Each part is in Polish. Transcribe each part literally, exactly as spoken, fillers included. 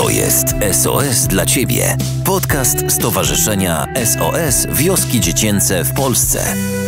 To jest S O S dla Ciebie. Podcast Stowarzyszenia S O S Wioski Dziecięce w Polsce.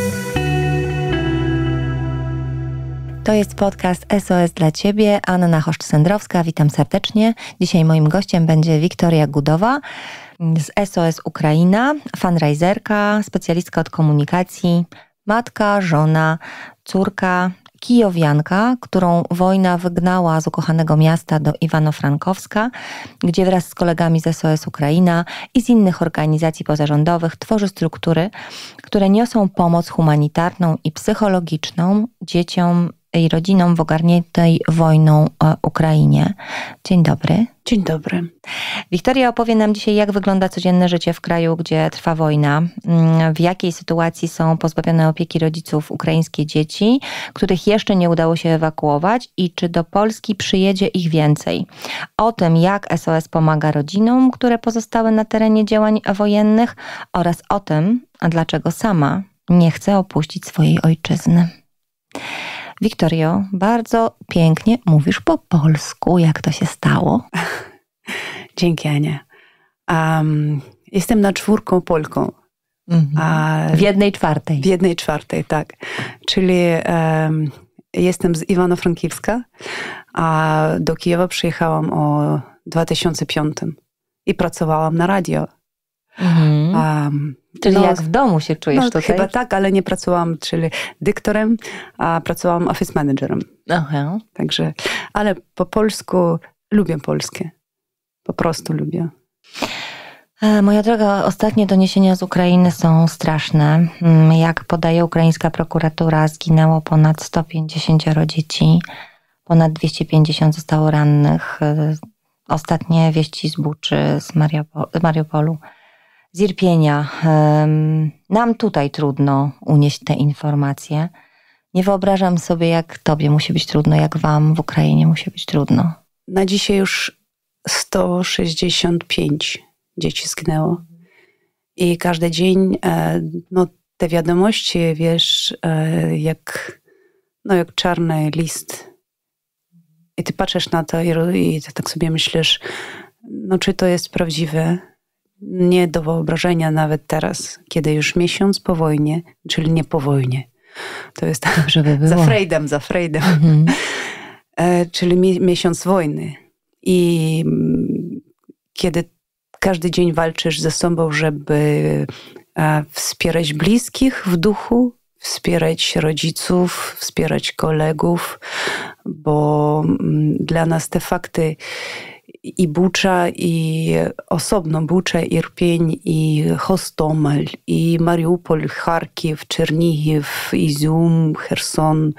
To jest podcast S O S dla Ciebie. Anna Choszcz-Sendrowska, witam serdecznie. Dzisiaj moim gościem będzie Wiktoria Gudowa z S O S Ukraina, fundraiserka, specjalistka od komunikacji, matka, żona, córka, kijowianka, którą wojna wygnała z ukochanego miasta do Iwano-Frankowska, gdzie wraz z kolegami z S O S Ukraina i z innych organizacji pozarządowych tworzy struktury, które niosą pomoc humanitarną i psychologiczną dzieciom i rodzinom w ogarniętej wojną Ukrainie. Dzień dobry. Dzień dobry. Wiktoria opowie nam dzisiaj, jak wygląda codzienne życie w kraju, gdzie trwa wojna, w jakiej sytuacji są pozbawione opieki rodziców ukraińskie dzieci, których jeszcze nie udało się ewakuować i czy do Polski przyjedzie ich więcej. O tym, jak S O S pomaga rodzinom, które pozostały na terenie działań wojennych oraz o tym, dlaczego sama nie chce opuścić swojej ojczyzny. Wiktorio, bardzo pięknie mówisz po polsku. Jak to się stało? Dzięki, Ania. Um, jestem na czwórką Polką. Mhm. A, w jednej czwartej. W jednej czwartej, tak. Czyli um, jestem z Iwano-Frankiwska, a do Kijowa przyjechałam o dwa tysiące piątym i pracowałam na radio. Mhm. Um, czyli no, jak w domu się czujesz no, tutaj? Chyba tak, ale nie pracowałam, czyli dyktorem, a pracowałam office managerem. Aha. Także, ale po polsku lubię polskie. Po prostu lubię. Moja droga, ostatnie doniesienia z Ukrainy są straszne. Jak podaje ukraińska prokuratura, zginęło ponad sto pięćdziesiąt dzieci, ponad dwieście pięćdziesiąt zostało rannych. Ostatnie wieści z Buczy, z Mariupolu, z Irpienia. Nam tutaj trudno unieść te informacje. Nie wyobrażam sobie, jak tobie musi być trudno, jak wam w Ukrainie musi być trudno. Na dzisiaj już sto sześćdziesiąt pięć dzieci zginęło. I każdy dzień, no te wiadomości, wiesz, jak, no, jak czarny list. I ty patrzysz na to i, i tak sobie myślisz, no czy to jest prawdziwe? Nie do wyobrażenia nawet teraz, kiedy już miesiąc po wojnie, czyli nie po wojnie. To jest Dobrze by było. za Frejdem, za Frejdem. Mhm. E, czyli mi, miesiąc wojny. I kiedy każdy dzień walczysz ze sobą, żeby e, wspierać bliskich w duchu, wspierać rodziców, wspierać kolegów, bo m, dla nas te fakty i Bucza, i osobno Bucza, Irpień, i Hostomel, i Mariupol, Charkiw, Czernihiv, Izum, Cherson.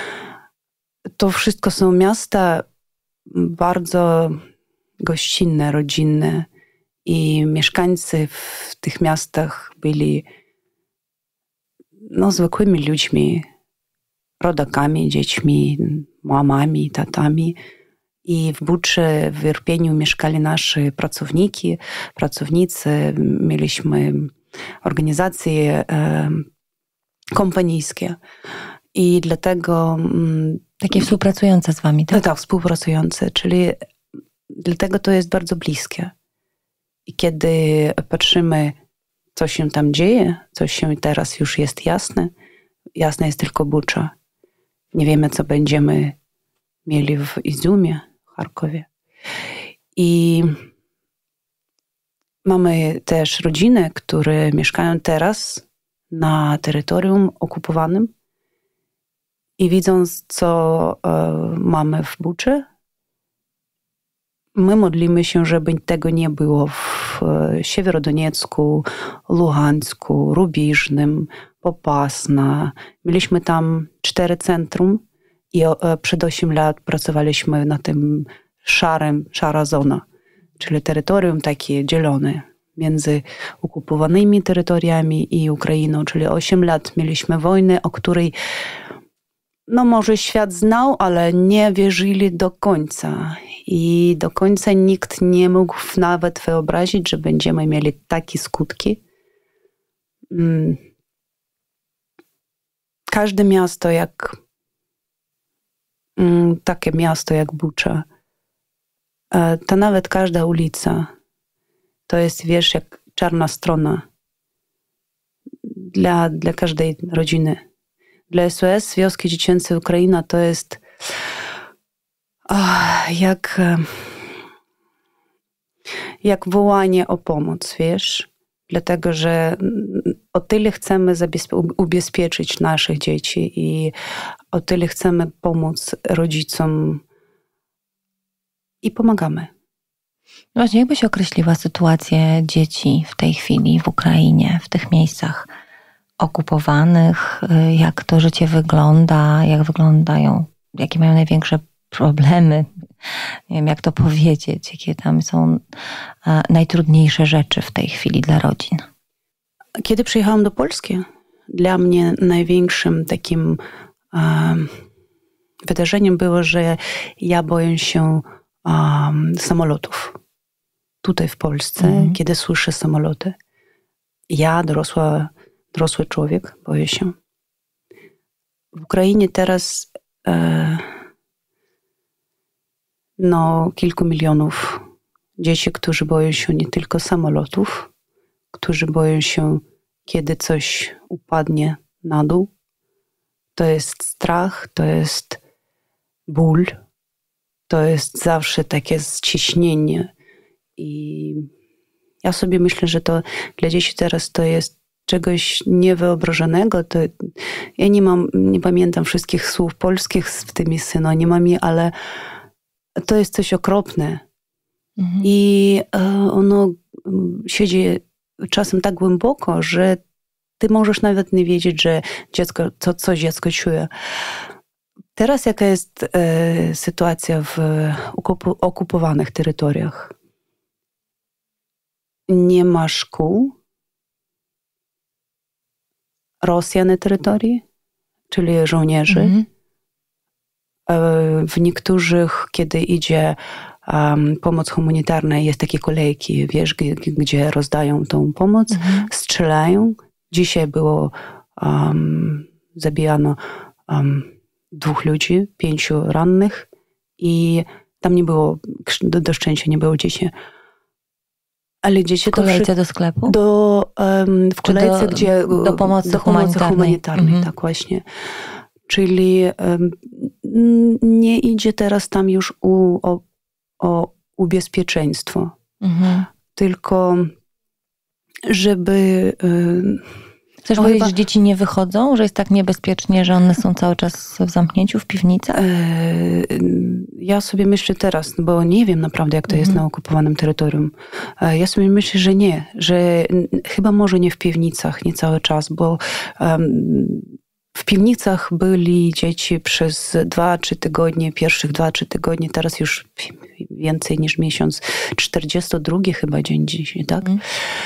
To wszystko są miasta bardzo gościnne, rodzinne i mieszkańcy w tych miastach byli no, zwykłymi ludźmi, rodakami, dziećmi, mamami, tatami. I w Buczy, w Irpieniu mieszkali nasi pracowniki, pracownicy. Mieliśmy organizacje e, kompanijskie. I dlatego... Takie współpracujące z wami, tak? No tak, współpracujące. Czyli dlatego to jest bardzo bliskie. I kiedy patrzymy, co się tam dzieje, co się teraz już jest jasne, jasne jest tylko Bucza. Nie wiemy, co będziemy mieli w Izumie, Charkowie. I mamy też rodziny, które mieszkają teraz na terytorium okupowanym i widząc, co e, mamy w Buczy, my modlimy się, żeby tego nie było w e, Siewierodoniecku, Luhansku, Rubiżnym, Popasna. Mieliśmy tam cztery centrum i przed osiem lat pracowaliśmy na tym szarym, szara zona, czyli terytorium takie dzielone między okupowanymi terytoriami i Ukrainą, czyli osiem lat mieliśmy wojnę, o której no może świat znał, ale nie wierzyli do końca. I do końca nikt nie mógł nawet wyobrazić, że będziemy mieli takie skutki. Każde miasto jak takie miasto jak Bucza to nawet każda ulica to jest, wiesz, jak czarna strona dla, dla każdej rodziny. Dla S O S Wioski Dziecięce Ukraina to jest oh, jak, jak wołanie o pomoc, wiesz? Dlatego, że o tyle chcemy ubezpieczyć naszych dzieci i o tyle chcemy pomóc rodzicom i pomagamy. Właśnie, jakbyś określiła sytuację dzieci w tej chwili w Ukrainie, w tych miejscach okupowanych? Jak to życie wygląda? Jak wyglądają? Jakie mają największe problemy? Nie wiem, jak to powiedzieć. Jakie tam są najtrudniejsze rzeczy w tej chwili dla rodzin? Kiedy przyjechałam do Polski, dla mnie największym takim um, wydarzeniem było, że ja boję się um, samolotów. Tutaj w Polsce, mm. kiedy słyszę samoloty. Ja, dorosła, dorosły człowiek, boję się. W Ukrainie teraz e, no, kilku milionów dzieci, którzy boją się nie tylko samolotów, którzy boją się, kiedy coś upadnie na dół. To jest strach, to jest ból, to jest zawsze takie ściśnienie. I ja sobie myślę, że to dla dzieci teraz to jest czegoś niewyobrażonego. To ja nie mam, nie pamiętam wszystkich słów polskich z tymi synonimami, ale to jest coś okropne. Mhm. I ono siedzi czasem tak głęboko, że ty możesz nawet nie wiedzieć, że dziecko, to coś dziecko czuje. Teraz jaka jest e, sytuacja w okup- okupowanych terytoriach? Nie ma szkół. Rosja na terytorii, czyli żołnierzy. Mhm. E, w niektórych, kiedy idzie um, pomoc humanitarna, jest takie kolejki, wiesz, gdzie, gdzie rozdają tą pomoc, mhm. strzelają. Dzisiaj było um, zabijano um, dwóch ludzi, pięciu rannych i tam nie było, do, do szczęścia nie było dzieci. Ale dzieci w kolejce to przy, do sklepu? Do, um, w kolejce, do, gdzie... Do pomocy do humanitarnej. Pomocy humanitarnej mhm. Tak właśnie. Czyli um, nie idzie teraz tam już u, o, o ubezpieczeństwo. Mhm. Tylko żeby... Um, Chcesz no powiedzieć, chyba... że dzieci nie wychodzą? Że jest tak niebezpiecznie, że one są cały czas w zamknięciu, w piwnicach? Eee, ja sobie myślę teraz, bo nie wiem naprawdę, jak to mhm. jest na okupowanym terytorium. Eee, ja sobie myślę, że nie. Że chyba może nie w piwnicach, nie cały czas, bo um, w piwnicach byli dzieci przez dwa, trzy tygodnie, pierwszych dwa, trzy tygodnie, teraz już więcej niż miesiąc. czterdziesty drugi chyba dzień dzisiaj, tak? Mhm.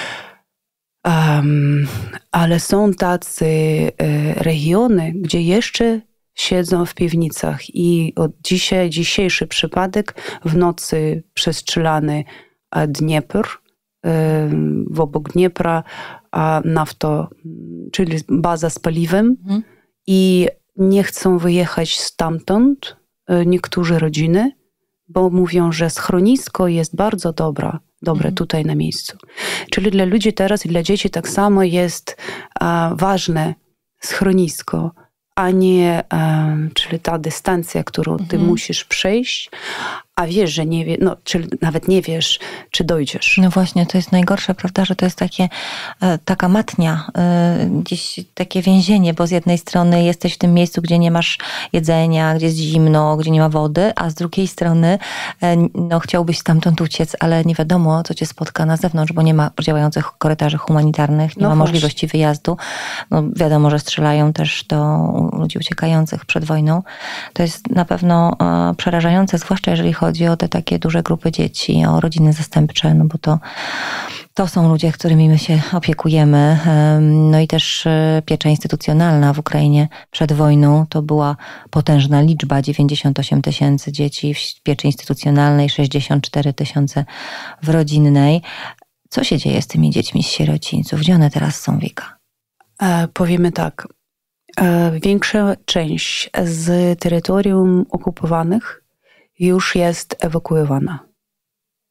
Um, ale są tacy e, regiony, gdzie jeszcze siedzą w piwnicach i od dzisiaj, dzisiejszy przypadek w nocy przestrzelany Dniepr, e, w obok Dniepra, a nafto, czyli baza z paliwem mhm. i nie chcą wyjechać stamtąd e, niektóre rodziny, bo mówią, że schronisko jest bardzo dobra. dobre mhm. tutaj na miejscu. Czyli dla ludzi teraz i dla dzieci tak samo jest a, ważne schronisko, a nie a, czyli ta dystancja, którą mhm. ty musisz przejść, a wiesz, że nie wiesz, no, czyli nawet nie wiesz, czy dojdziesz. No właśnie, to jest najgorsze, prawda, że to jest takie, taka matnia, gdzieś takie więzienie, bo z jednej strony jesteś w tym miejscu, gdzie nie masz jedzenia, gdzie jest zimno, gdzie nie ma wody, a z drugiej strony no, chciałbyś stamtąd uciec, ale nie wiadomo, co cię spotka na zewnątrz, bo nie ma działających korytarzy humanitarnych, nie no ma właśnie. możliwości wyjazdu. No, wiadomo, że strzelają też do ludzi uciekających przed wojną. To jest na pewno przerażające, zwłaszcza jeżeli chodzi chodzi o te takie duże grupy dzieci, o rodziny zastępcze, no bo to, to są ludzie, którymi my się opiekujemy. No i też piecza instytucjonalna w Ukrainie przed wojną to była potężna liczba, dziewięćdziesiąt osiem tysięcy dzieci w pieczy instytucjonalnej, sześćdziesiąt cztery tysiące w rodzinnej. Co się dzieje z tymi dziećmi z sierocińców? Gdzie one teraz są, Wika? E, powiemy tak. E, większa część z terytorium okupowanych już jest ewakuowana.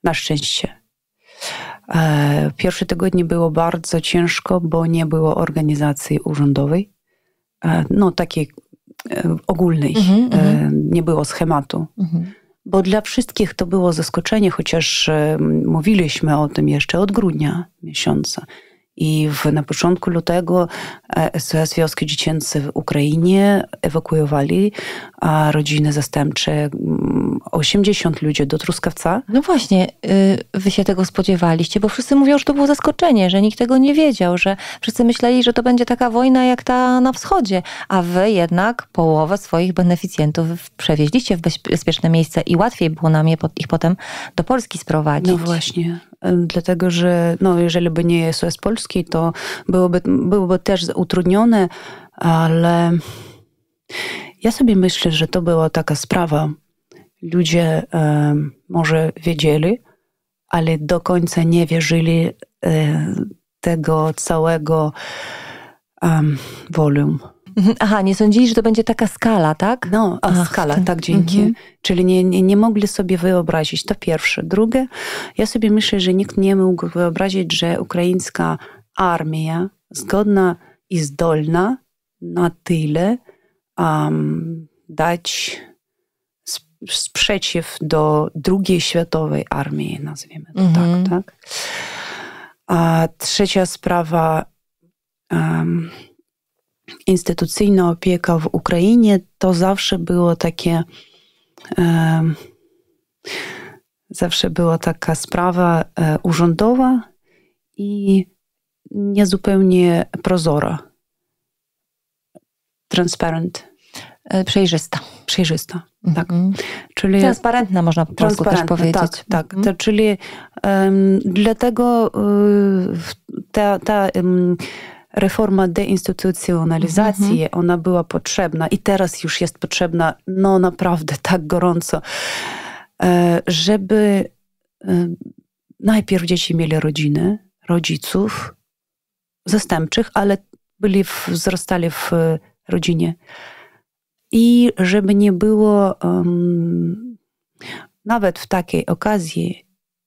Na szczęście. Pierwsze tygodnie było bardzo ciężko, bo nie było organizacji urzędowej, no takiej ogólnej, mm-hmm. nie było schematu. Mm-hmm. Bo dla wszystkich to było zaskoczenie, chociaż mówiliśmy o tym jeszcze od grudnia miesiąca. I w, na początku lutego S O S Wioski Dziecięce w Ukrainie ewakuowali a rodziny zastępcze, osiemdziesiąt ludzi do Truskawca. No właśnie, wy się tego spodziewaliście, bo wszyscy mówią, że to było zaskoczenie, że nikt tego nie wiedział, że wszyscy myśleli, że to będzie taka wojna jak ta na wschodzie, a wy jednak połowę swoich beneficjentów przewieźliście w bezpieczne miejsce i łatwiej było nam je, ich potem do Polski sprowadzić. No właśnie. Dlatego, że no, jeżeli by nie S O S Polski, to byłoby, byłoby też utrudnione, ale ja sobie myślę, że to była taka sprawa. Ludzie e, może wiedzieli, ale do końca nie wierzyli e, tego całego um, wolum. Aha, nie sądzili, że to będzie taka skala, tak? No, a Ach, skala, tak, dzięki. Mm-hmm. Czyli nie, nie, nie mogli sobie wyobrazić. To pierwsze. Drugie, ja sobie myślę, że nikt nie mógł wyobrazić, że ukraińska armia zgodna i zdolna na tyle um, dać sprzeciw do drugiej światowej armii, nazwijmy to mm-hmm. tak, tak. A trzecia sprawa, um, instytucyjna opieka w Ukrainie to zawsze było takie um, zawsze była taka sprawa e, urzędowa i niezupełnie prozora. Transparent. Przejrzysta. Przejrzysta, mm-hmm. tak. Czyli transparentna, można po polsku też powiedzieć. Tak, tak. Mm-hmm. To, czyli um, dlatego um, ta, ta um, reforma deinstytucjonalizacji, mm-hmm. ona była potrzebna i teraz już jest potrzebna, no naprawdę tak gorąco, żeby najpierw dzieci mieli rodziny, rodziców zastępczych, ale byli w, wzrastali w rodzinie. I żeby nie było um, nawet w takiej okazji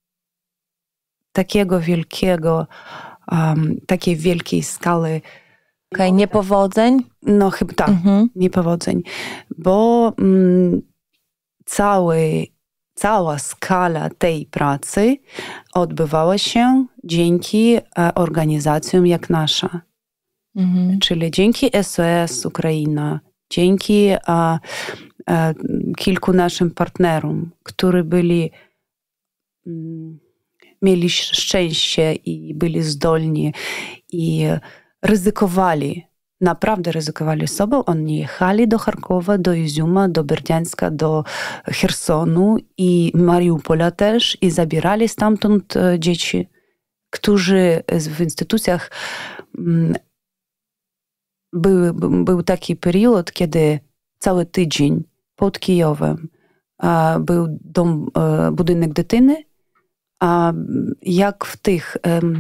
takiego wielkiego, um, takiej wielkiej skali. Okej, okay, niepowodzeń? No chyba tak, mhm. niepowodzeń. Bo um, cały, cała skala tej pracy odbywała się dzięki uh, organizacjom jak nasza. Mhm. Czyli dzięki S O S Ukraina, dzięki a, a, kilku naszym partnerom, którzy byli, m, mieli szczęście i byli zdolni i ryzykowali, naprawdę ryzykowali sobą. Oni jechali do Charkowa, do Iziuma, do Berdiańska, do Chersonu i Mariupola też i zabierali stamtąd dzieci, którzy w instytucjach m, Był, był taki period, kiedy cały tydzień pod Kijowem a, był dom, a, budynek dytyny, a jak w tych um,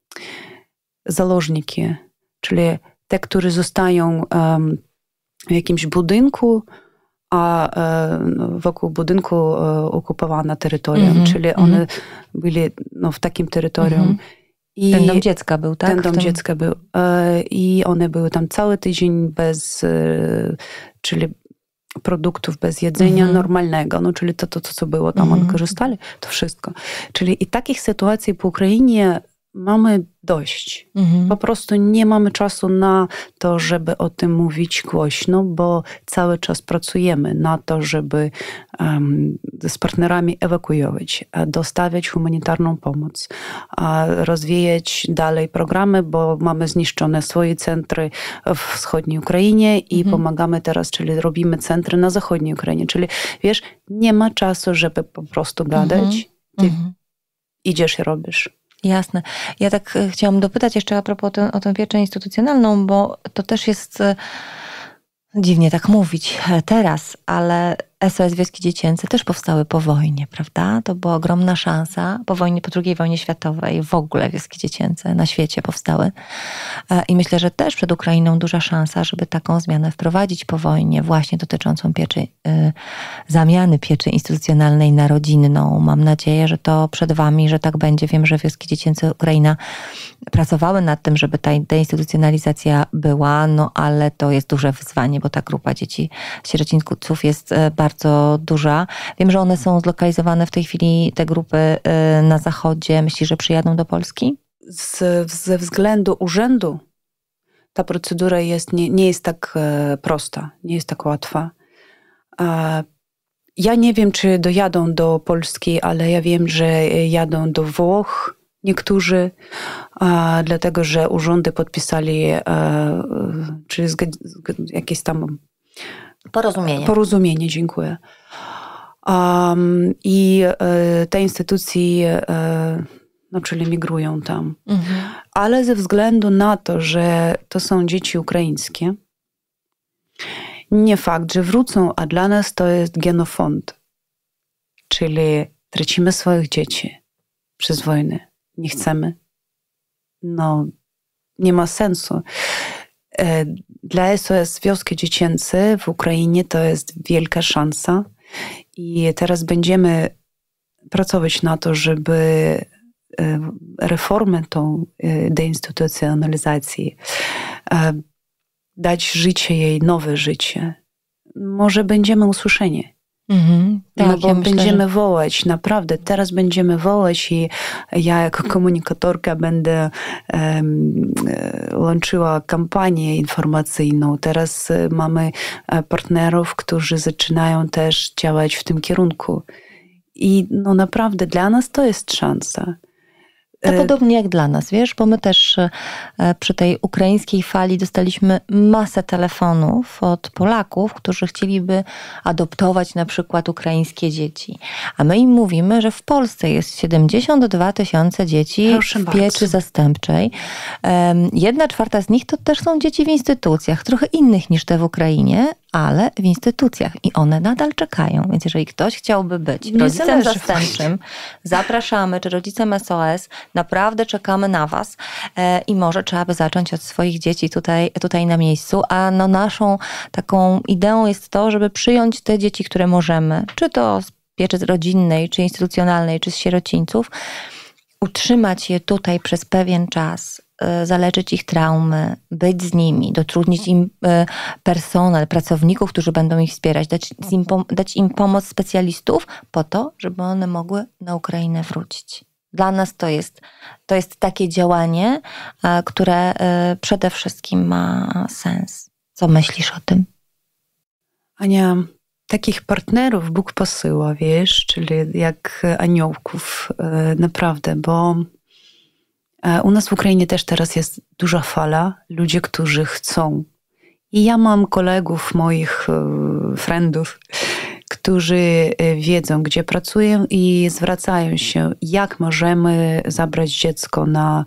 założniki, czyli te, którzy zostają um, w jakimś budynku, a um, wokół budynku um, okupowana terytorium, mm-hmm, czyli mm-hmm. one byli no, w takim terytorium. Mm-hmm. I ten dom dziecka był, tak? Ten dom tym... dziecka był. I one były tam cały tydzień bez, czyli produktów, bez jedzenia mhm. normalnego. No, czyli to, to, to, co było tam, mhm. one korzystali, to wszystko. Czyli i takich sytuacji po Ukrainie mamy dość. Mhm. Po prostu nie mamy czasu na to, żeby o tym mówić głośno, bo cały czas pracujemy na to, żeby um, z partnerami ewakuować, dostawiać humanitarną pomoc, rozwijać dalej programy, bo mamy zniszczone swoje centry w wschodniej Ukrainie i mhm. pomagamy teraz, czyli robimy centry na zachodniej Ukrainie. Czyli wiesz, nie ma czasu, żeby po prostu gadać. Ty mhm. idziesz i robisz. Jasne. Ja tak chciałam dopytać jeszcze a propos ten, o tę pieczę instytucjonalną, bo to też jest dziwnie tak mówić teraz, ale S O S Wioski Dziecięce też powstały po wojnie, prawda? To była ogromna szansa. Po wojnie, po drugiej wojnie światowej w ogóle Wioski Dziecięce na świecie powstały. I myślę, że też przed Ukrainą duża szansa, żeby taką zmianę wprowadzić po wojnie, właśnie dotyczącą pieczy, y, zamiany pieczy instytucjonalnej na rodzinną. Mam nadzieję, że to przed wami, że tak będzie. Wiem, że Wioski Dziecięce Ukraina pracowały nad tym, żeby ta deinstytucjonalizacja była, no ale to jest duże wyzwanie, bo ta grupa dzieci sierocińców jest bardzo duża. Wiem, że one są zlokalizowane w tej chwili, te grupy na zachodzie. Myślisz, że przyjadą do Polski? Z, ze względu urzędu ta procedura jest, nie, nie jest tak prosta, nie jest tak łatwa. Ja nie wiem, czy dojadą do Polski, ale ja wiem, że jadą do Włoch niektórzy, dlatego że urzędy podpisali czy jakieś tam porozumienie. Porozumienie, dziękuję. Um, I e, te instytucje e, no, czyli migrują tam. Mhm. Ale ze względu na to, że to są dzieci ukraińskie, nie fakt, że wrócą, a dla nas to jest genofond. Czyli tracimy swoich dzieci przez wojnę. Nie chcemy. No, nie ma sensu. Dla S O S Wioski Dziecięce w Ukrainie to jest wielka szansa i teraz będziemy pracować na to, żeby reformę tą deinstytucjonalizacji dać życie jej, nowe życie. Może będziemy usłyszeni. Mhm, tak, no bo ja myślę, będziemy że... wołać, naprawdę, teraz będziemy wołać i ja jako komunikatorka będę um, łączyła kampanię informacyjną. Teraz mamy partnerów, którzy zaczynają też działać w tym kierunku. I no naprawdę dla nas to jest szansa. To podobnie jak dla nas, wiesz, bo my też przy tej ukraińskiej fali dostaliśmy masę telefonów od Polaków, którzy chcieliby adoptować na przykład ukraińskie dzieci. A my im mówimy, że w Polsce jest siedemdziesiąt dwa tysiące dzieci Proszę w pieczy bardzo. zastępczej. Jedna czwarta z nich to też są dzieci w instytucjach, trochę innych niż te w Ukrainie, ale w instytucjach i one nadal czekają. Więc jeżeli ktoś chciałby być nie rodzicem zależy. zastępczym, zapraszamy, czy rodzicem S O S, naprawdę czekamy na was e, i może trzeba by zacząć od swoich dzieci tutaj, tutaj na miejscu, a no naszą taką ideą jest to, żeby przyjąć te dzieci, które możemy, czy to z pieczy rodzinnej, czy instytucjonalnej, czy z sierocińców, utrzymać je tutaj przez pewien czas, zaleczyć ich traumy, być z nimi, dotrudnić im personel, pracowników, którzy będą ich wspierać, dać im, dać im pomoc specjalistów po to, żeby one mogły na Ukrainę wrócić. Dla nas to jest, to jest takie działanie, które przede wszystkim ma sens. Co myślisz o tym? Ania, takich partnerów Bóg posyła, wiesz, czyli jak aniołków, naprawdę, bo u nas w Ukrainie też teraz jest duża fala, ludzie, którzy chcą. I ja mam kolegów, moich friendów, którzy wiedzą, gdzie pracują i zwracają się, jak możemy zabrać dziecko na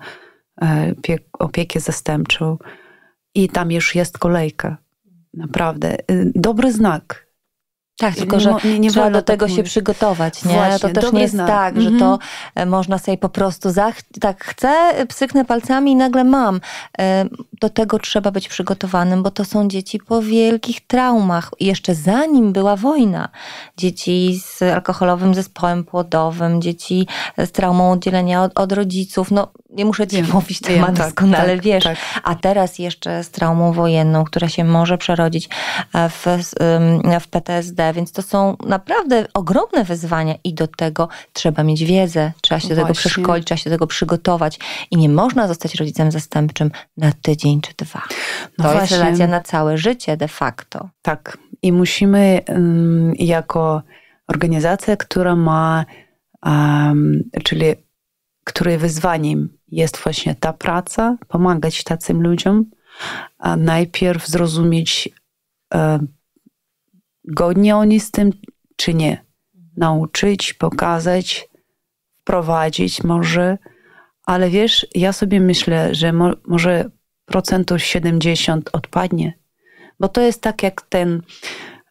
opiekę zastępczą. I tam już jest kolejka. Naprawdę. Dobry znak. Tak, tylko że nie, nie trzeba do tego tak się mówić. przygotować, nie? Właśnie, to też nie jest znak. tak, mm-hmm. że to można sobie po prostu zach- tak chcę, psyknę palcami i nagle mam. Do tego trzeba być przygotowanym, bo to są dzieci po wielkich traumach. I jeszcze zanim była wojna. Dzieci z alkoholowym zespołem płodowym, dzieci z traumą oddzielenia od, od rodziców. No, nie muszę ci wiem, mówić temat wiem, doskonale, tak, wiesz. Tak. A teraz jeszcze z traumą wojenną, która się może przerodzić w, w P T S D. Więc to są naprawdę ogromne wyzwania i do tego trzeba mieć wiedzę, trzeba się do tego przeszkolić, trzeba się do tego przygotować i nie można zostać rodzicem zastępczym na tydzień czy dwa. No to właśnie. Jest relacja na całe życie de facto. Tak. I musimy um, jako organizacja, która ma, um, czyli której wyzwaniem jest właśnie ta praca, pomagać takim ludziom, a najpierw zrozumieć um, godnie oni z tym, czy nie. Nauczyć, pokazać, wprowadzić może. Ale wiesz, ja sobie myślę, że mo- może procentów siedemdziesiąt odpadnie. Bo to jest tak jak ten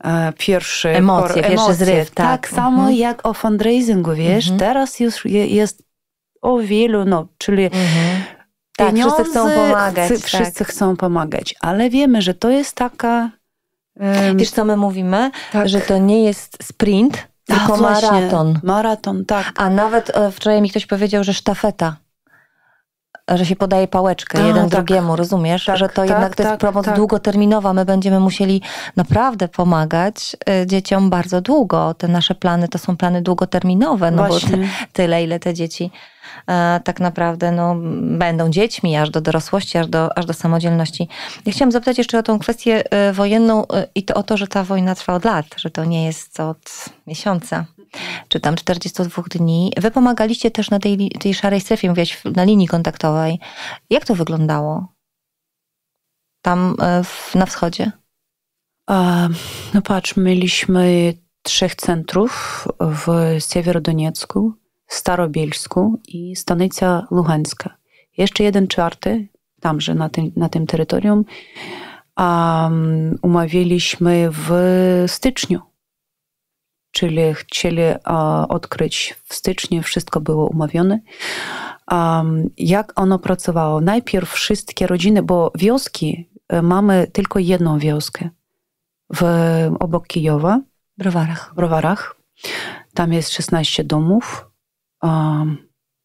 pierwszy emocje, por, pierwszy emocje. zryw. Tak, tak samo mhm. jak o fundraisingu, wiesz, mhm. teraz już jest o wielu, no, czyli mhm. tak, pieniądze, wszyscy chcą pomagać. Chcy, wszyscy tak. chcą pomagać, ale wiemy, że to jest taka... Um, Wiesz, co my mówimy? tak. Że to nie jest sprint, tylko A, maraton. Maraton, tak. A nawet wczoraj mi ktoś powiedział, że sztafeta. Że się podaje pałeczkę A, jeden tak. drugiemu, rozumiesz? Tak, że to tak, jednak to jest tak, pomoc tak. długoterminowa. My będziemy musieli naprawdę pomagać dzieciom bardzo długo. Te nasze plany to są plany długoterminowe, no Właśnie. bo tyle, ile te dzieci e, tak naprawdę no, będą dziećmi aż do dorosłości, aż do, aż do samodzielności. Ja chciałam zapytać jeszcze o tą kwestię wojenną i to o to, że ta wojna trwa od lat, że to nie jest od miesiąca. Czy tam czterdzieści dwa dni. Wy pomagaliście też na tej, tej szarej strefie, mówiłaś, na linii kontaktowej. Jak to wyglądało tam w, na wschodzie? A, no patrz, mieliśmy trzech centrów w Siewierodoniecku, Starobielsku i Stanica Luhańska. Jeszcze jeden czwarty, tamże na tym, na tym terytorium, um, umówiliśmy w styczniu. Czyli chcieli uh, odkryć w styczniu, wszystko było umówione. Um, jak ono pracowało? Najpierw wszystkie rodziny, bo wioski, mamy tylko jedną wioskę w, obok Kijowa. W Browarach. W Browarach. Tam jest szesnaście domów. Um,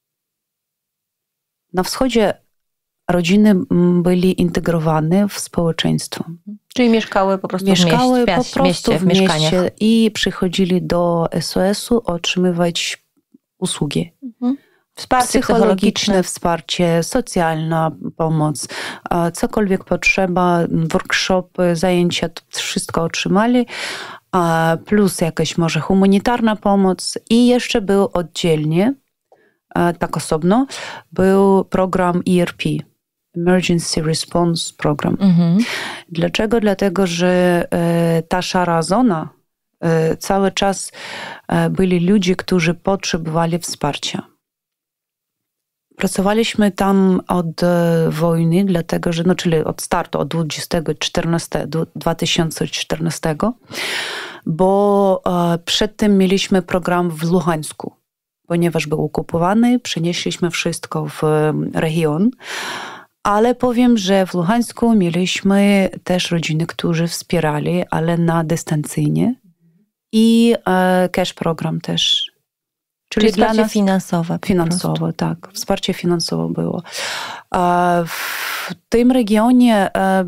na wschodzie rodziny byli integrowane w społeczeństwo. Czyli mieszkały po prostu mieszkały w mieście, po prostu w, w mieście i przychodzili do S O S-u otrzymywać usługi. Mhm. Wsparcie psychologiczne, wsparcie, socjalna pomoc, cokolwiek potrzeba, workshopy, zajęcia, to wszystko otrzymali, plus jakaś może humanitarna pomoc i jeszcze był oddzielnie, tak osobno, był program E R P. Emergency Response Program. Mhm. Dlaczego? Dlatego, że e, ta szara zona, e, cały czas e, byli ludzie, którzy potrzebowali wsparcia. Pracowaliśmy tam od e, wojny, dlatego, że, no, czyli od startu, od dwa tysiące czternastego, bo e, przedtem mieliśmy program w Luhańsku, ponieważ był okupowany, przenieśliśmy wszystko w region. Ale powiem, że w Luhańsku mieliśmy też rodziny, którzy wspierali, ale na dystancyjnie. I e, cash program też. Czyli, Czyli wsparcie finansowe. Finansowe, tak. Wsparcie finansowe było. E, w tym regionie e,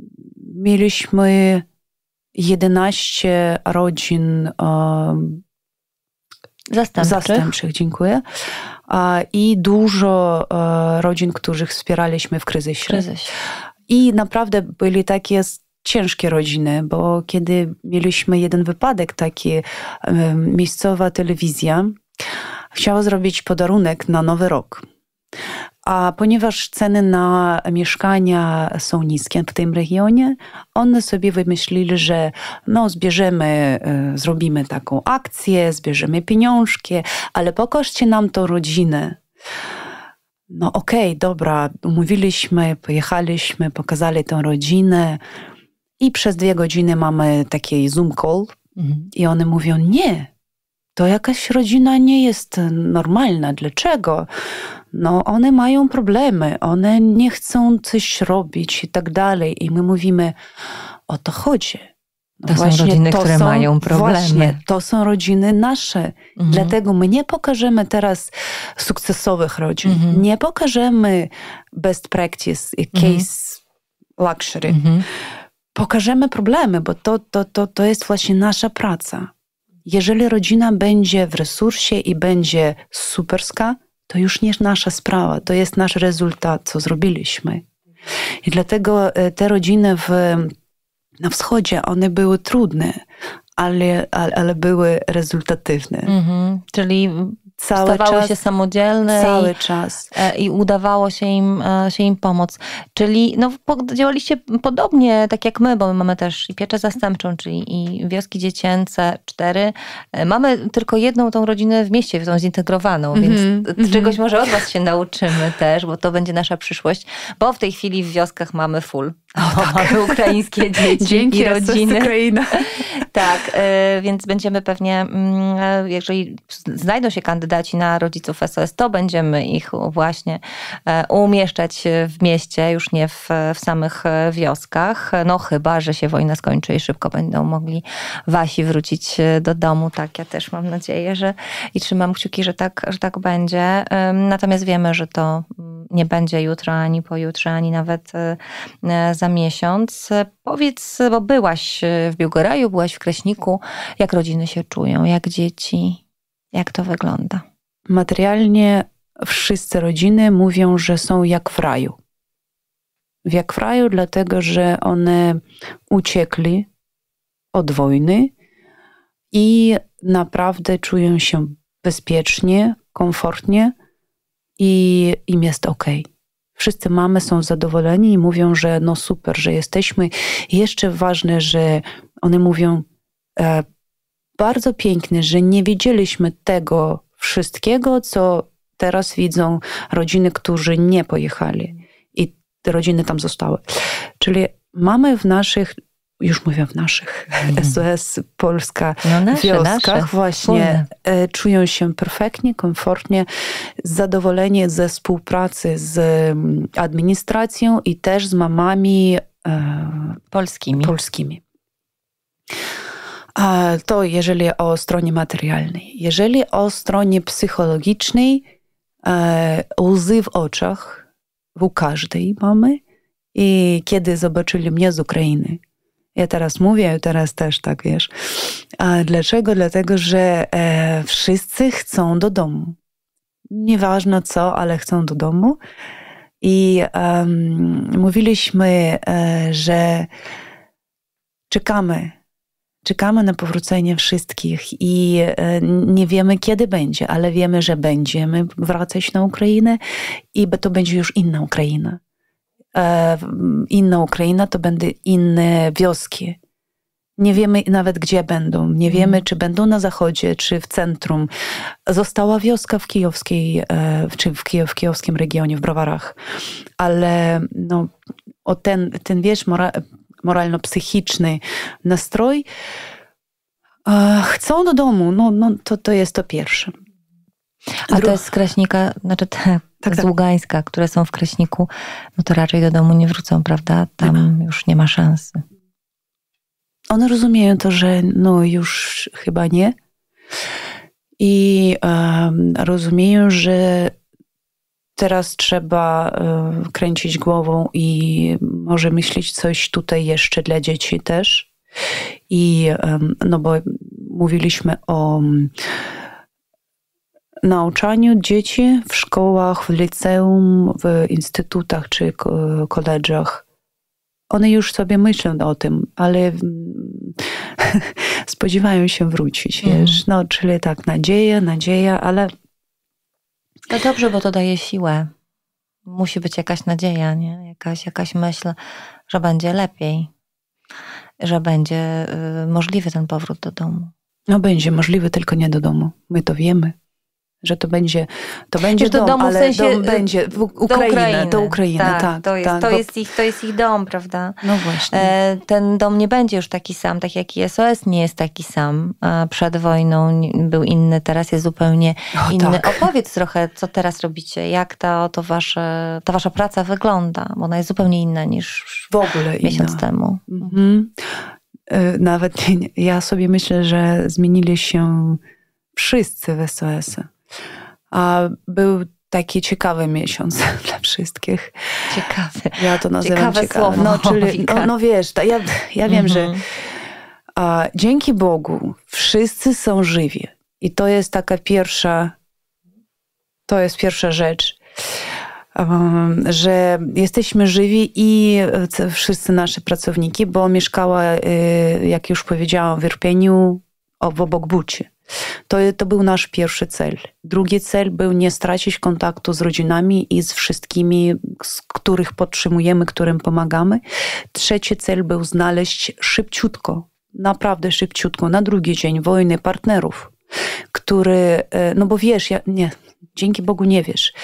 mieliśmy jedenaście rodzin e, Zastępczych. Zastępczych, dziękuję. I dużo rodzin, których wspieraliśmy w kryzysie. kryzysie. I naprawdę byli takie ciężkie rodziny, bo kiedy mieliśmy jeden wypadek, taki miejscowa telewizja chciała zrobić podarunek na Nowy Rok. A ponieważ ceny na mieszkania są niskie w tym regionie, one sobie wymyślili, że no zbierzemy, zrobimy taką akcję, zbierzemy pieniążki, ale pokażcie nam tą rodzinę. No okej, okay, dobra, umówiliśmy, pojechaliśmy, pokazali tę rodzinę i przez dwie godziny mamy taki Zoom call mhm. i one mówią, nie, to jakaś rodzina nie jest normalna. Dlaczego? No one mają problemy, one nie chcą coś robić i tak dalej. I my mówimy, o to chodzi. No to właśnie, są rodziny, to które są, mają problemy. Właśnie, to są rodziny nasze. Mhm. Dlatego my nie pokażemy teraz sukcesowych rodzin. Mhm. Nie pokażemy best practice, case mhm. luxury. Mhm. Pokażemy problemy, bo to, to, to, to jest właśnie nasza praca. Jeżeli rodzina będzie w resursie i będzie superska, to już nie jest nasza sprawa, to jest nasz rezultat, co zrobiliśmy. I dlatego te rodziny w, na wschodzie, one były trudne, ale, ale, ale były rezultatywne. Mhm. Czyli cały stawały czas, się samodzielne cały i, czas. i udawało się im, się im pomóc. Czyli no, działaliście podobnie, tak jak my, bo my mamy też i pieczę zastępczą, czyli i wioski dziecięce, cztery. Mamy tylko jedną tą rodzinę w mieście, tą zintegrowaną, mm-hmm, więc mm-hmm. czegoś może od was się nauczymy też, bo to będzie nasza przyszłość, bo w tej chwili w wioskach mamy full. O, tak. Mamy ukraińskie dzieci Dzięki, i rodziny. Ukraina. Tak, więc będziemy pewnie, jeżeli znajdą się kandydaci na rodziców S O S, to będziemy ich właśnie umieszczać w mieście, już nie w, w samych wioskach. No chyba, że się wojna skończy i szybko będą mogli wasi wrócić do domu. Tak, ja też mam nadzieję, że i trzymam kciuki, że tak, że tak będzie. Natomiast wiemy, że to nie będzie jutro, ani pojutrze, ani nawet za miesiąc. Powiedz, bo byłaś w Biłgoraju, byłaś w Kraśniku. Jak rodziny się czują? Jak dzieci? Jak to wygląda? Materialnie wszyscy rodziny mówią, że są jak w raju. Jak w raju, dlatego że one uciekli od wojny i naprawdę czują się bezpiecznie, komfortnie i im jest okej. Wszyscy mamy są zadowoleni i mówią, że no super, że jesteśmy. I jeszcze ważne, że one mówią e, bardzo piękne, że nie wiedzieliśmy tego wszystkiego, co teraz widzą rodziny, którzy nie pojechali i te rodziny tam zostały. Czyli mamy w naszych, już mówię w naszych, mm. S O S Polska no nasze, wioskach nasze, właśnie wspólne. Czują się perfektnie, komfortnie, zadowoleni ze współpracy z administracją i też z mamami e, polskimi. polskimi. A to jeżeli o stronie materialnej. Jeżeli o stronie psychologicznej, e, łzy w oczach u każdej mamy i kiedy zobaczyli mnie z Ukrainy. Ja teraz mówię, teraz też tak, wiesz. A dlaczego? Dlatego, że e, wszyscy chcą do domu. Nieważne co, ale chcą do domu. I um, mówiliśmy, e, że czekamy. Czekamy na powrócenie wszystkich i e, nie wiemy, kiedy będzie, ale wiemy, że będziemy wracać na Ukrainę i to będzie już inna Ukraina. Inna Ukraina to będą inne wioski. Nie wiemy nawet, gdzie będą. Nie wiemy, mm. czy będą na zachodzie, czy w centrum. Została wioska w kijowskiej, czy w, Kijow, w kijowskim regionie, w Browarach. Ale no, o ten, ten wiesz, mora, moralno-psychiczny nastrój chcą do domu. No, no, to, to jest to pierwsze. A Dru- to jest z Kraśnika, znaczy te tak, z tak. Ługańska, które są w Kraśniku, no to raczej do domu nie wrócą, prawda? Tam nie już nie ma szansy. One rozumieją to, że no już chyba nie. I um, rozumieją, że teraz trzeba um, kręcić głową i może myśleć coś tutaj jeszcze dla dzieci też. I um, no bo mówiliśmy o nauczaniu dzieci w szkołach, w liceum, w instytutach czy koledżach. One już sobie myślą o tym, ale spodziewają się wrócić, mm. wiesz. No, czyli tak, nadzieja, nadzieja, ale... To dobrze, bo to daje siłę. Musi być jakaś nadzieja, nie? Jakaś, jakaś myśl, że będzie lepiej. Że będzie y, możliwy ten powrót do domu. No będzie możliwy, tylko nie do domu. My to wiemy. Że to będzie, to będzie Wiesz, dom, do domu, ale w sensie, dom będzie w Ukrainę, do Ukrainy. Do Ukrainy tak, tak, to, jest, tak, to, bo... jest ich, to jest ich dom, prawda? No właśnie. E, ten dom nie będzie już taki sam, tak jak i S O S nie jest taki sam. A przed wojną był inny, teraz jest zupełnie o, inny. Tak. Opowiedz trochę, co teraz robicie, jak ta, to wasze, ta wasza praca wygląda, bo ona jest zupełnie inna niż w ogóle miesiąc inna. temu. Mhm. Nawet ja sobie myślę, że zmienili się wszyscy w S O S-ie. A był taki ciekawy miesiąc dla wszystkich. Ciekawy. Ja to nazywam ciekawe. ciekawe. Słowo. No, czyli, no, no wiesz, ja, ja wiem, mm-hmm. że a, dzięki Bogu wszyscy są żywi. I to jest taka pierwsza, to jest pierwsza rzecz, um, że jesteśmy żywi i wszyscy nasi pracowniki, bo mieszkała, jak już powiedziałam, w Irpieniu obok Buczy. To, to był nasz pierwszy cel. Drugi cel był nie stracić kontaktu z rodzinami i z wszystkimi, z których podtrzymujemy, którym pomagamy. Trzeci cel był znaleźć szybciutko, naprawdę szybciutko, na drugi dzień wojny partnerów, który, no bo wiesz, ja, nie, dzięki Bogu nie wiesz.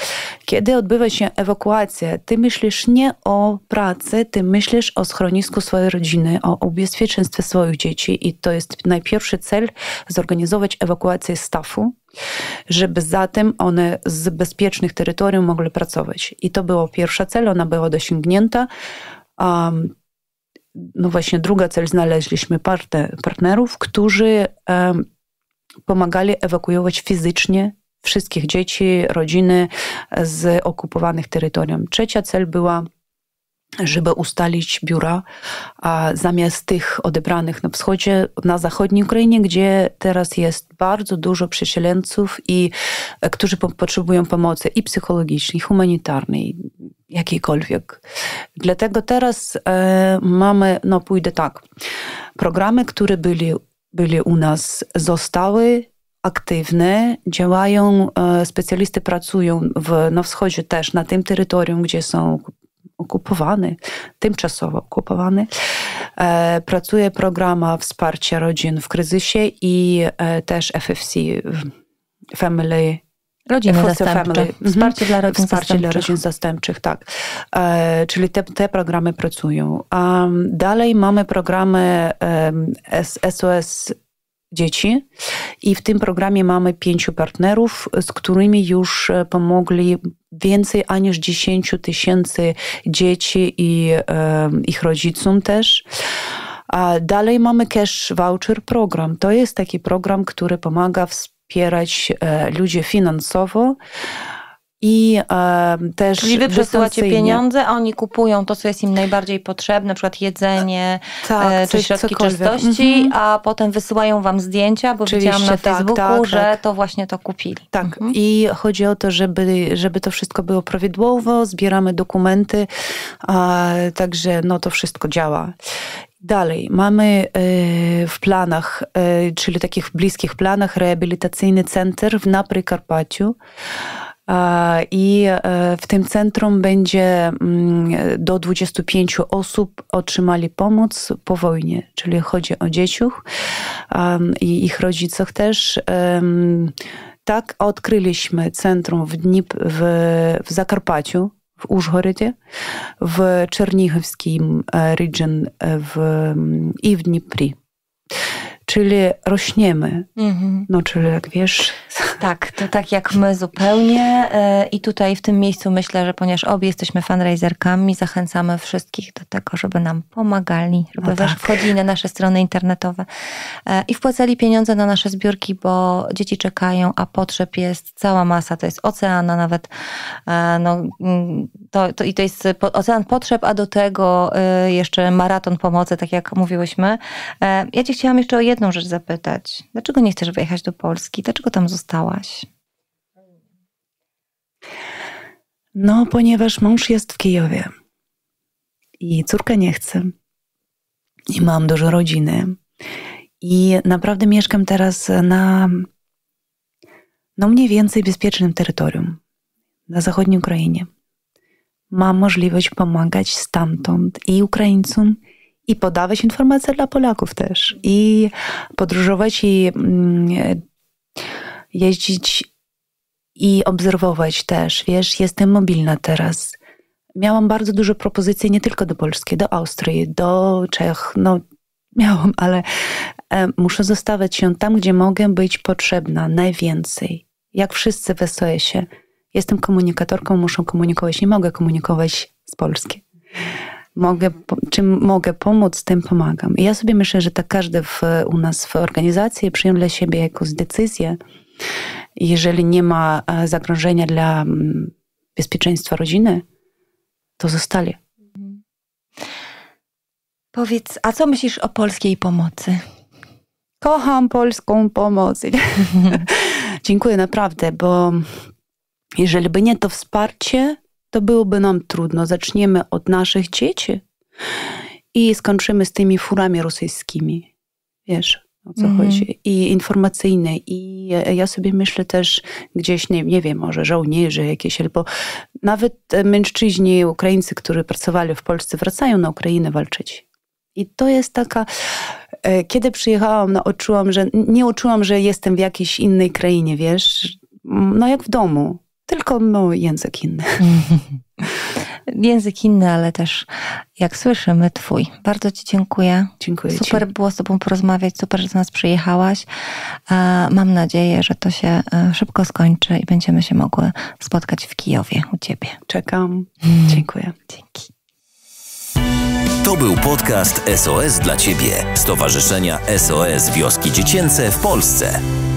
Kiedy odbywa się ewakuacja, ty myślisz nie o pracy, ty myślisz o schronisku swojej rodziny, o bezpieczeństwie swoich dzieci i to jest najpierwszy cel zorganizować ewakuację staffu, żeby zatem one z bezpiecznych terytoriów mogły pracować. I to była pierwsza cel, ona była dosięgnięta. Um, no właśnie druga cel, znaleźliśmy partner, partnerów, którzy um, pomagali ewakuować fizycznie wszystkich dzieci, rodziny z okupowanych terytoriów. Trzecia cel była, żeby ustalić biura a zamiast tych odebranych na wschodzie, na zachodniej Ukrainie, gdzie teraz jest bardzo dużo przesiedleńców i którzy po, potrzebują pomocy i psychologicznej, i humanitarnej, jakiejkolwiek. Dlatego teraz e, mamy, no pójdę tak, programy, które byli, byli u nas, zostały aktywne, działają, e, specjalisty pracują w, na wschodzie też, na tym terytorium, gdzie są okupowane, tymczasowo okupowane. E, pracuje program wsparcia rodzin w kryzysie i e, też F F C, Family Rodziny zastępcze. Family. Wsparcie dla rodzin Wsparcie zastępczych. dla rodzin zastępczych, tak. E, czyli te, te programy pracują. Um, dalej mamy programy um, S O S Dzieci i w tym programie mamy pięciu partnerów, z którymi już pomogli więcej aniż dziesięć tysięcy dzieci i um, ich rodzicom też. A dalej mamy Cash Voucher program. To jest taki program, który pomaga wspierać e, ludzi finansowo i e, też Czyli wy przesyłacie pieniądze, a oni kupują to, co jest im najbardziej potrzebne, na przykład jedzenie, tak, e, czy środki cokolwiek. czystości, mm-hmm. a potem wysyłają wam zdjęcia, bo Oczywiście, widziałam na Facebooku, tak, tak, że tak. to właśnie to kupili. Tak, mhm. i chodzi o to, żeby, żeby to wszystko było prawidłowo, zbieramy dokumenty, a, także no, to wszystko działa. Dalej, mamy w planach, czyli takich bliskich planach, rehabilitacyjny center na Przykarpaciu. I w tym centrum będzie do dwudziestu pięciu osób otrzymali pomoc po wojnie, czyli chodzi o dzieciach i ich rodzicach też. Tak, odkryliśmy centrum w, Dnip, w, w Zakarpaciu, w Użgorodzie, w Czernichowskim region w, i w Dniprie. Czyli rośniemy. Mhm. No, czyli jak wiesz... Tak, to tak jak my zupełnie. I tutaj w tym miejscu myślę, że ponieważ obie jesteśmy fundraiserkami, zachęcamy wszystkich do tego, żeby nam pomagali, żeby no tak. wchodzili na nasze strony internetowe i wpłacali pieniądze na nasze zbiórki, bo dzieci czekają, a potrzeb jest cała masa. To jest ocean, a nawet no, to, to, i to jest ocean potrzeb, a do tego jeszcze maraton pomocy, tak jak mówiłyśmy. Ja cię chciałam jeszcze o jedną rzecz zapytać. Dlaczego nie chcesz wyjechać do Polski? Dlaczego tam zostałaś? No, ponieważ mąż jest w Kijowie i córka nie chce. I mam dużo rodziny. I naprawdę mieszkam teraz na no mniej więcej bezpiecznym terytorium, na zachodniej Ukrainie. Mam możliwość pomagać stamtąd i Ukraińcom, i podawać informacje dla Polaków też. I podróżować i mm, jeździć i obserwować też. Wiesz, jestem mobilna teraz. Miałam bardzo dużo propozycji nie tylko do Polski, do Austrii, do Czech. No, miałam, ale e, muszę zostawiać się tam, gdzie mogę być potrzebna najwięcej. Jak wszyscy w S O S-ie. Jestem komunikatorką, muszę komunikować. Nie mogę komunikować z Polski. Mogę, czym mogę pomóc, tym pomagam. I ja sobie myślę, że tak każdy w, u nas w organizacji przyjął dla siebie jakąś decyzję. Jeżeli nie ma zagrożenia dla bezpieczeństwa rodziny, to zostali. Powiedz, a co myślisz o polskiej pomocy? Kocham polską pomoc. Dziękuję naprawdę, bo jeżeli by nie to wsparcie, to byłoby nam trudno. Zaczniemy od naszych dzieci i skończymy z tymi furami rosyjskimi. Wiesz, o co mm. chodzi. I informacyjne. I ja sobie myślę też gdzieś, nie, nie wiem, może żołnierze jakieś, albo nawet mężczyźni Ukraińcy, którzy pracowali w Polsce, wracają na Ukrainę walczyć. I to jest taka... Kiedy przyjechałam, no, odczułam, że nie odczułam, że jestem w jakiejś innej krainie, wiesz. No jak w domu. Tylko Tylko no, język inny. Język inny, ale też, jak słyszymy, twój. Bardzo ci dziękuję. Dziękuję Super ci. było z tobą porozmawiać, super, że do nas przyjechałaś. Mam nadzieję, że to się szybko skończy i będziemy się mogły spotkać w Kijowie u ciebie. Czekam. Mm. Dziękuję. Dzięki. To był podcast S O S dla Ciebie, Stowarzyszenia S O S Wioski Dziecięce w Polsce.